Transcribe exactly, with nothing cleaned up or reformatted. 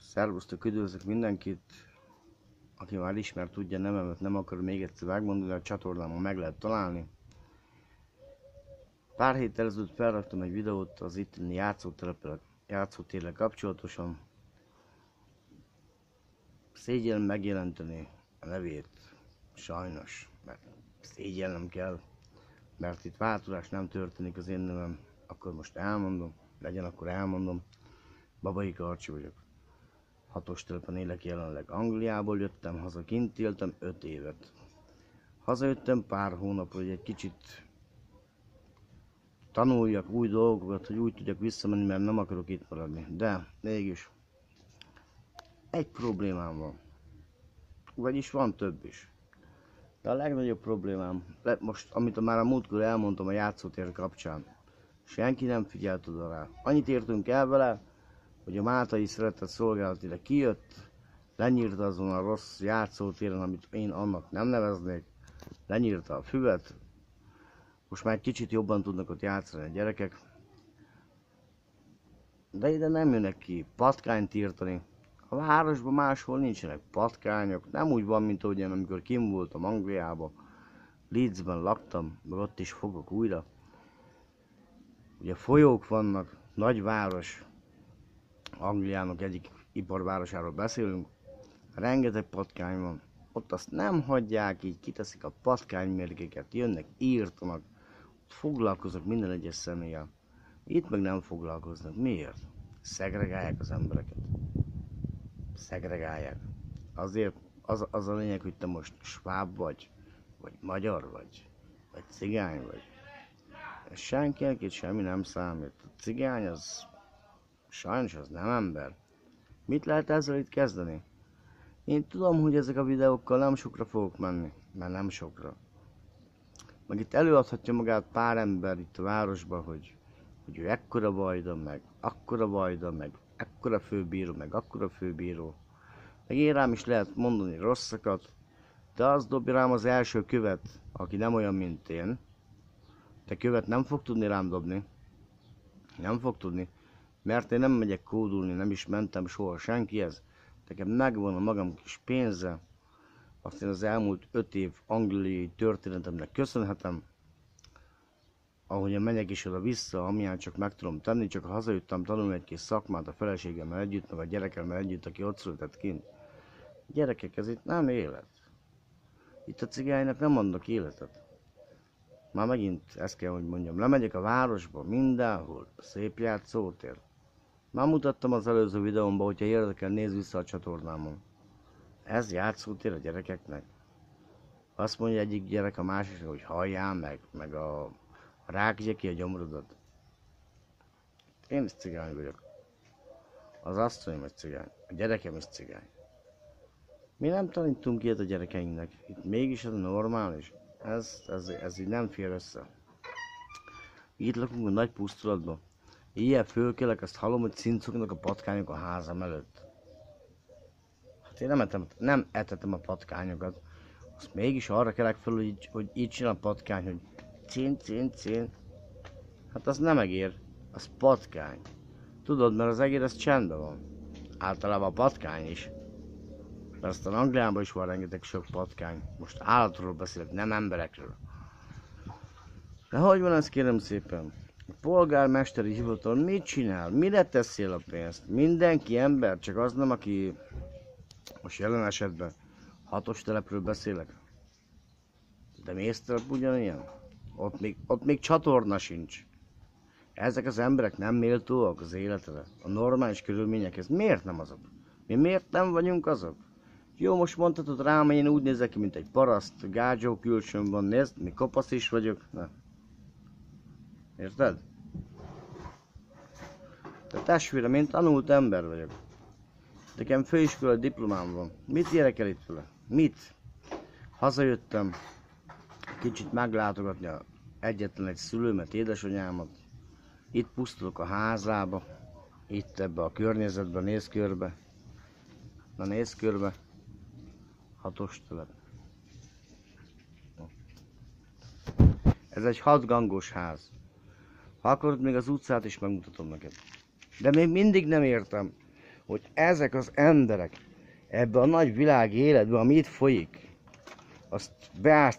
Szervusztok, üdvözlök mindenkit, aki már ismer, tudja nevemet, nem akarom még egyszer megmondani, a csatornámon meg lehet találni. Pár héttel ezelőtt felraktam egy videót az itteni játszótérrel játszótérrel kapcsolatosan. Szégyellem megjelenteni a nevét, sajnos, mert szégyellem kell, mert itt változás nem történik az én nevem, akkor most elmondom, legyen akkor elmondom. Babai Karcsi vagyok. Hatos telepen élek jelenleg. Angliából jöttem haza, kint éltem öt évet. Hazajöttem pár hónapra, hogy egy kicsit tanuljak új dolgokat, hogy úgy tudjak visszamenni, mert nem akarok itt maradni. De mégis egy problémám van. Vagyis van több is. De a legnagyobb problémám, most, amit már a múltkor elmondtam a játszótér kapcsán, senki nem figyelt oda rá. Annyit értünk el vele, hogy a Máltai Szeretett Szolgálat ide kijött, lenyírta azon a rossz játszótéren, amit én annak nem neveznék, lenyírta a füvet, most már egy kicsit jobban tudnak ott játszani a gyerekek, de ide nem jönnek ki patkányt írtani. A városban máshol nincsenek patkányok, nem úgy van, mint ahogyan amikor kim voltam Angliában, Leedsben laktam, meg ott is fogok újra. Ugye folyók vannak, nagyváros, Angliának egyik iparvárosáról beszélünk, rengeteg patkány van, ott azt nem hagyják, így kiteszik a patkánymérgeket, jönnek, írtanak, foglalkoznak minden egyes személlyel. Itt meg nem foglalkoznak. Miért? Szegregálják az embereket. Szegregálják. Azért az, az a lényeg, hogy te most sváb vagy, vagy magyar vagy, vagy cigány vagy. Senkinek itt semmi nem számít. A cigány az sajnos az nem ember. Mit lehet ezzel itt kezdeni? Én tudom, hogy ezek a videókkal nem sokra fogok menni, mert nem sokra. Meg itt előadhatja magát pár ember itt a városban, hogy, hogy ő ekkora vajda, meg akkora vajda, meg ekkora főbíró, meg akkora főbíró. Meg én rám is lehet mondani rosszakat, de az dobja rám az első követ, aki nem olyan, mint én. Te követ nem fog tudni rám dobni. Nem fog tudni. Mert én nem megyek kódulni, nem is mentem soha senkihez. Nekem megvan a magam kis pénze. Azt én az elmúlt öt év angliai történetemnek köszönhetem. Ahogyan megyek is oda-vissza, amilyen csak meg tudom tenni, csak hazajöttem tanulni egy kis szakmát a feleségemmel együtt, meg a gyerekemmel együtt, aki ott született kint. Gyerekek, ez itt nem élet. Itt a cigánynak nem adnak életet. Már megint ezt kell, hogy mondjam, lemegyek a városba, mindenhol, szép játszótér. Már mutattam az előző videómban, hogyha érdekel, nézz vissza a csatornámon. Ez játszótér a gyerekeknek. Azt mondja egyik gyerek a másikra, hogy halljál meg, meg a, a rákja ki a gyomrodat. Én is cigány vagyok. Az asszonyom is cigány, a gyerekem is cigány. Mi nem tanítunk ilyet a gyerekeinknek, itt mégis ez normális. Ez, ez, ez így nem fér össze. Itt lakunk a nagy pusztulatban. Ilyen fölkelek, azt hallom, hogy cincognak a patkányok a házam előtt. Hát én nem etem, nem etetem a patkányokat. Azt mégis arra kelek fel, hogy így, hogy így csinál a patkány, hogy cin, cin, cin. Hát az nem egér, az patkány. Tudod, mert az egér az csendben van. Általában a patkány is. Mert aztán Angliában is van rengeteg sok patkány. Most állatról beszélek, nem emberekről. De hogy van ez, kérem szépen? A polgármesteri hivatal mit csinál? Mire teszél a pénzt? Mindenki ember, csak az nem, aki most jelen esetben hatos telepről beszélek. De mésztelep ugyanilyen? Ott még, ott még csatorna sincs. Ezek az emberek nem méltóak az életre, a normális körülményekhez. Miért nem azok? Mi miért nem vagyunk azok? Jó, most mondhatod rám, hogy én úgy nézek ki, mint egy paraszt, gágyó külsőm van, nézd, mi kopasz is vagyok. Na. Érted? De testvérem, én tanult ember vagyok. Nekem főiskolai diplomám van. Mit érek el itt vele? Mit? Hazajöttem kicsit meglátogatni a egyetlen egy szülőmet, édesanyámat. Itt pusztulok a házába. Itt ebbe a környezetben, nézz körbe. Na nézz körbe. Hatos telep. Ez egy hat gangos ház. Ha akarod, még az utcát is megmutatom neked. De még mindig nem értem, hogy ezek az emberek ebbe a nagy világi életbe, ami itt folyik, azt beást